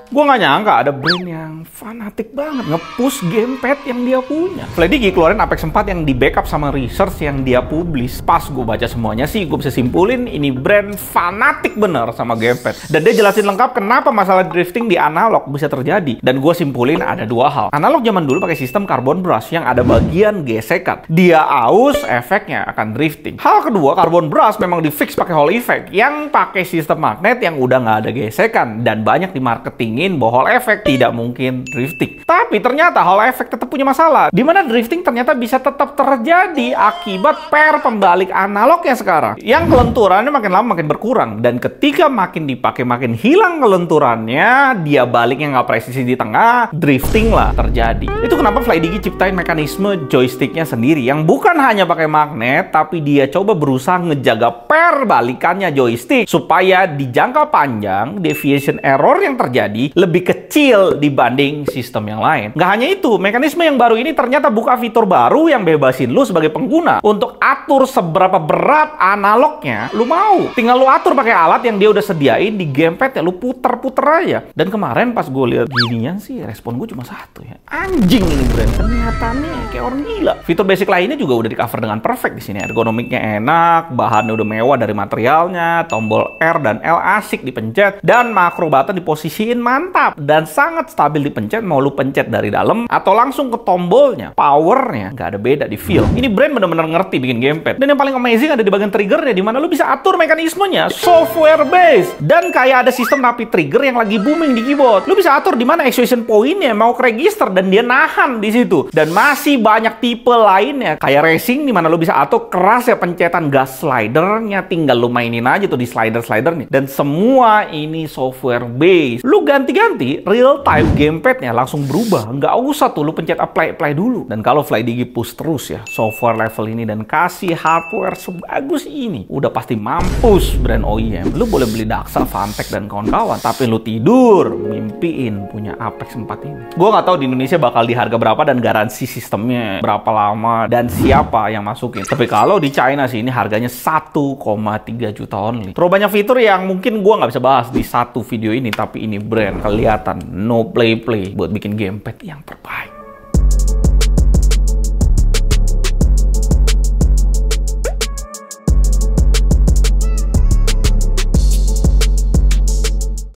Gue nggak nyangka ada brand yang fanatik banget nge-push gamepad yang dia punya. Flydiggy keluarin Apex 4 yang di backup sama research yang dia publish. Pas gue baca semuanya sih, gue bisa simpulin ini brand fanatik bener sama gamepad. Dan dia jelasin lengkap kenapa masalah drifting di analog bisa terjadi. Dan gue simpulin ada dua hal. Analog zaman dulu pakai sistem carbon brush yang ada bagian gesekan. Dia aus, efeknya akan drifting. Hal kedua, carbon brush memang di fix pakai Hall effect yang pakai sistem magnet yang udah nggak ada gesekan. Dan banyak di marketingin bahwa Hall effect tidak mungkin drifting. Tapi ternyata Hall effect tetap punya masalah. Dimana drifting ternyata bisa tetap terjadi akibat pair pembalik analog yang sekarang. Yang kelenturannya makin lama makin berkurang. Dan ketika makin dipakai makin hilang kelenturannya, dia baliknya nggak presisi di tengah, drifting lah terjadi. Itu kenapa Flydiggy ciptain mekanisme joysticknya sendiri yang bukan hanya pakai magnet, tapi dia coba berusaha ngejaga pair balikannya joystick supaya di jangka panjang deviation error yang terjadi lebih kecil dibanding sistem yang lain. Nggak hanya itu, mekanisme yang baru ini ternyata buka fitur baru yang bebasin lu sebagai pengguna untuk atur seberapa berat analognya lu mau. Tinggal lu atur pakai alat yang dia udah sediain di gamepad ya, lu puter-puter aja. Dan kemarin pas gue lihat ginian sih, respon gue cuma satu ya. Anjing ini brand, kenyataannya kayak orang gila. Fitur basic lainnya juga udah di cover dengan perfect di sini. Ergonomiknya enak, bahannya udah mewah dari materialnya, tombol R dan L asik dipencet, dan makro button diposisiin mantap dan sangat stabil dipencet, mau lu pencet dari dalam atau langsung ke tombolnya. Powernya nggak ada beda di feel. Ini brand bener-bener ngerti bikin gamepad. Dan yang paling amazing ada di bagian triggernya, di mana lu bisa atur mekanismenya software based. Dan kayak ada sistem rapid trigger yang lagi booming di keyboard. Lu bisa atur di mana actuation point-nya mau ke register dan dia nahan di situ. Dan masih banyak tipe lainnya kayak racing di mana lu bisa atur keras ya pencetan gas slidernya, tinggal lu mainin aja tuh di slider-slidernya. Dan semua ini software based. Lu ganti-ganti real time gamepadnya langsung berubah, nggak usah tuh lu pencet apply dulu. Dan kalau Flydiggy push terus ya software level ini dan kasih hardware sebagus ini, udah pasti mampus brand OEM. Lu boleh beli Daxa, Fantech dan kawan-kawan, tapi lu tidur mimpiin punya Apex 4 ini. Gua nggak tahu di Indonesia bakal di harga berapa dan garansi sistemnya berapa lama dan siapa yang masukin. Tapi kalau di China sih ini harganya 1,3 juta only. Terlalu banyak fitur yang mungkin gua nggak bisa bahas di satu video ini, tapi ini brand kelihatan no play buat bikin gamepad yang terbaik.